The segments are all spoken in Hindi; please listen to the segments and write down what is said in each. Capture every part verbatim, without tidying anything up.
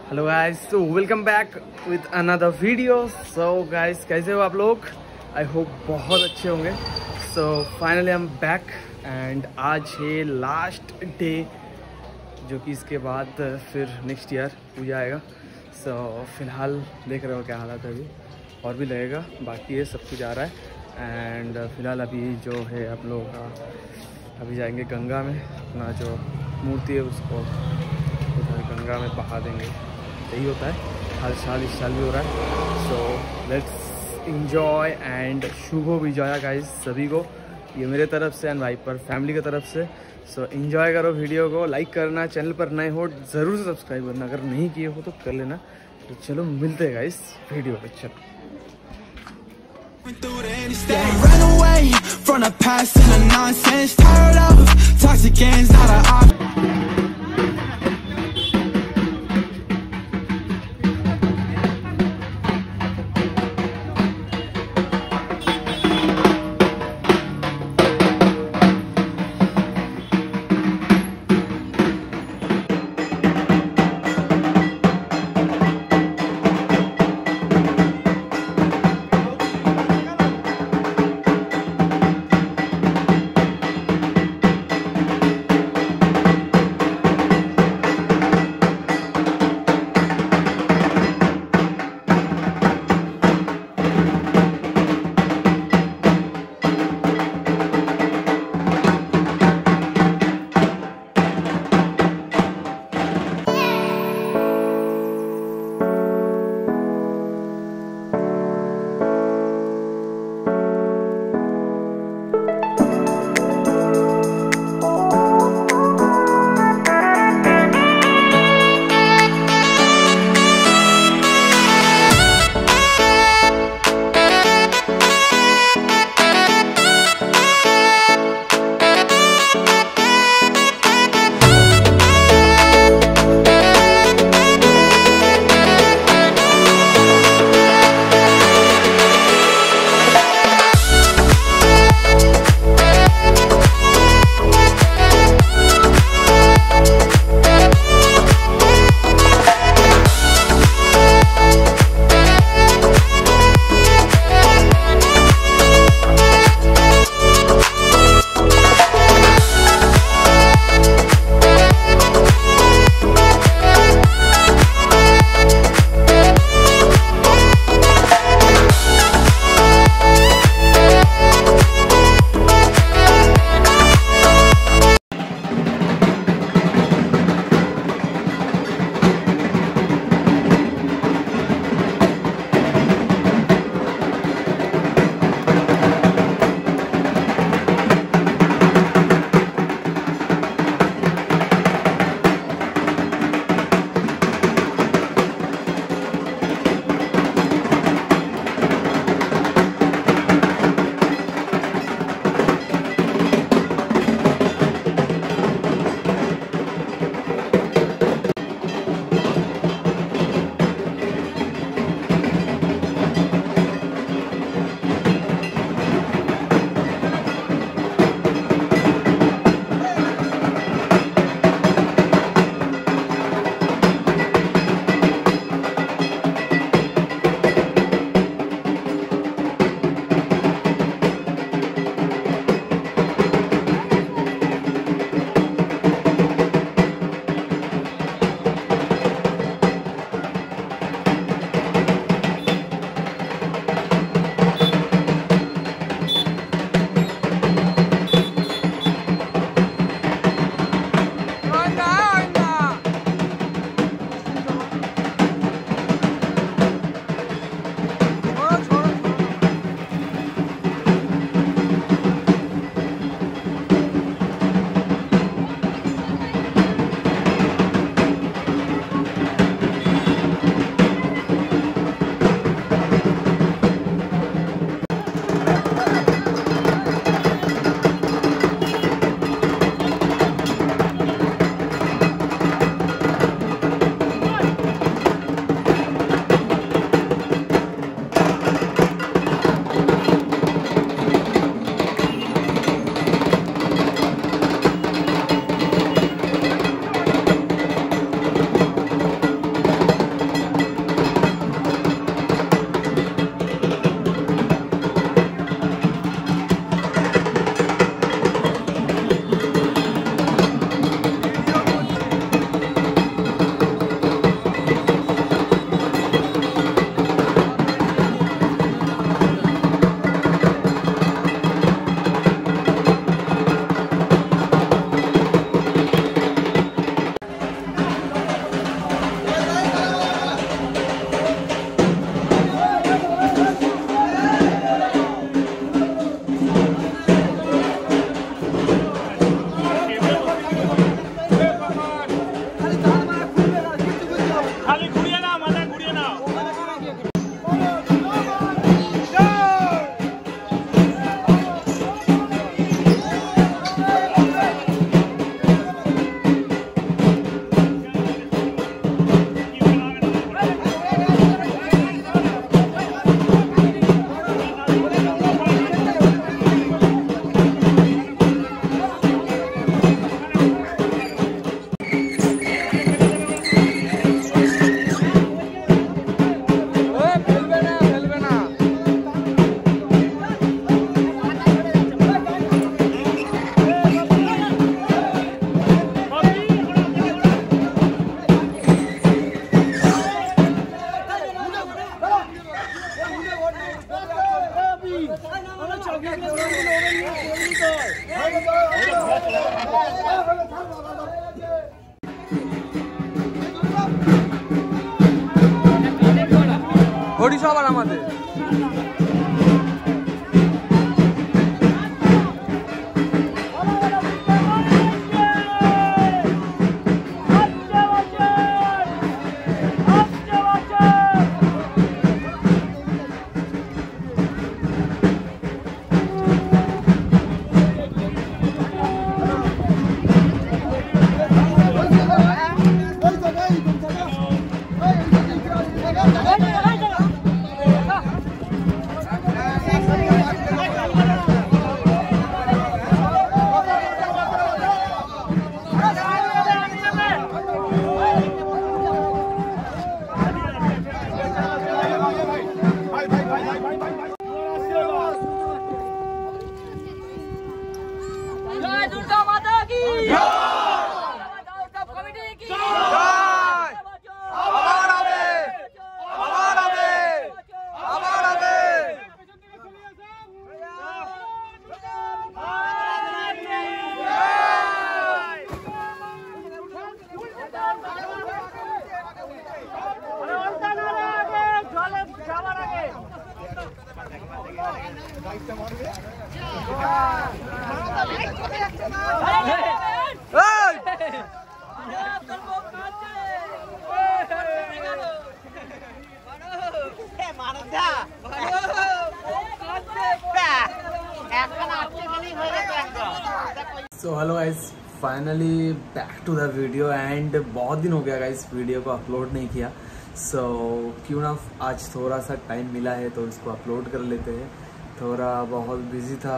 हेलो गाइस, तो welcome back with another video. So guys, कैसे हो आप लोग? आई होप बहुत अच्छे होंगे। So finally I am back and आज है लास्ट डे, जो कि इसके बाद फिर नेक्स्ट ईयर पूजा आएगा। सो so, फिलहाल देख रहे हो क्या हालत है, अभी और भी लगेगा, बाकी है, सब कुछ आ रहा है। एंड फिलहाल अभी जो है आप लोगों का, अभी जाएंगे गंगा में, अपना जो मूर्ति है उसको उधर गंगा में बहा देंगे। यही होता है हर साल, इस साल भी हो रहा है। सो लेट्स इंजॉय एंड शुभ विजया गाइस सभी को, ये मेरे तरफ से एंड भाई पर फैमिली की तरफ से। सो so, इंजॉय करो वीडियो को, लाइक करना, चैनल पर नए हो ज़रूर से सब्सक्राइब करना, अगर नहीं किए हो तो कर लेना। तो चलो मिलते हैं गाइस वीडियो पे। चलो थोड़ी सा वाला मत so hello guys, finally back to the video and बहुत दिन हो गया गाइस वीडियो को अपलोड नहीं किया। सो so, क्यों ना आज थोड़ा सा टाइम मिला है तो इसको अपलोड कर लेते हैं। थोड़ा बहुत बिजी था,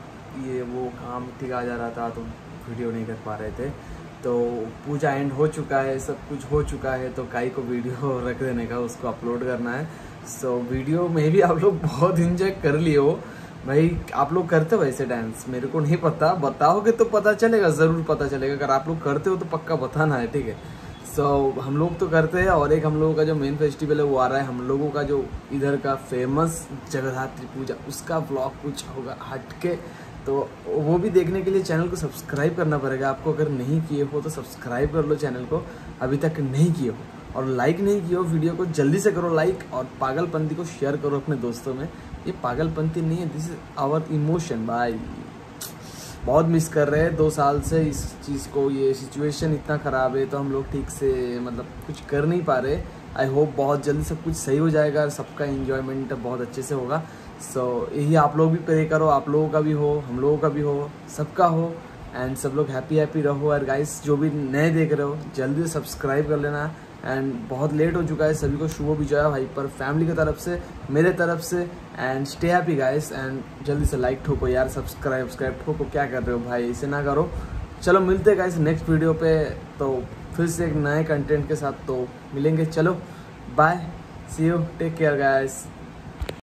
ये वो काम ठीक आ जा रहा था तो वीडियो नहीं कर पा रहे थे। तो पूजा एंड हो चुका है, सब कुछ हो चुका है, तो काई को वीडियो रख देने का, उसको अपलोड करना है। सो so, वीडियो में भी आप लोग बहुत इंजॉय कर लिए हो भाई। आप लोग करते हो वैसे डांस? मेरे को नहीं पता, बताओगे तो पता चलेगा, ज़रूर पता चलेगा। अगर आप लोग करते हो तो पक्का बताना है, ठीक है। सो so, हम लोग तो करते हैं, और एक हम लोगों का जो मेन फेस्टिवल है वो आ रहा है। हम लोगों का जो इधर का फेमस जगन्नाथ पूजा, उसका ब्लॉग कुछ होगा हटके, तो वो भी देखने के लिए चैनल को सब्सक्राइब करना पड़ेगा आपको। अगर नहीं किए हो तो सब्सक्राइब कर लो चैनल को, अभी तक नहीं किए हो। और लाइक नहीं किए हो वीडियो को, जल्दी से करो लाइक, और पागलपंती को शेयर करो अपने दोस्तों में। ये पागलपंती नहीं है, दिस इज आवर इमोशन भाई। बहुत मिस कर रहे हैं दो साल से इस चीज़ को। ये सिचुएशन इतना ख़राब है तो हम लोग ठीक से मतलब कुछ कर नहीं पा रहे। आई होप बहुत जल्दी सब कुछ सही हो जाएगा, सबका एंजॉयमेंट बहुत अच्छे से होगा। सो so, यही आप लोग भी प्रे करो, आप लोगों का भी हो, हम लोगों का भी हो, सबका हो, एंड सब लोग हैप्पी हैप्पी रहो। और गाइस जो भी नए देख रहे हो जल्दी से सब्सक्राइब कर लेना। एंड बहुत लेट हो चुका है, सभी को शुभ विजय भाई पर फैमिली की तरफ से, मेरे तरफ से। And stay happy guys, and जल्दी से लाइक ठोको यार, सब्सक्राइब सब्सक्राइब ठोको। क्या कर रहे हो भाई, इसे ना करो। चलो मिलते गाइस नेक्स्ट वीडियो पे, तो फिर से एक नए कंटेंट के साथ तो मिलेंगे। चलो bye, see you, take care guys.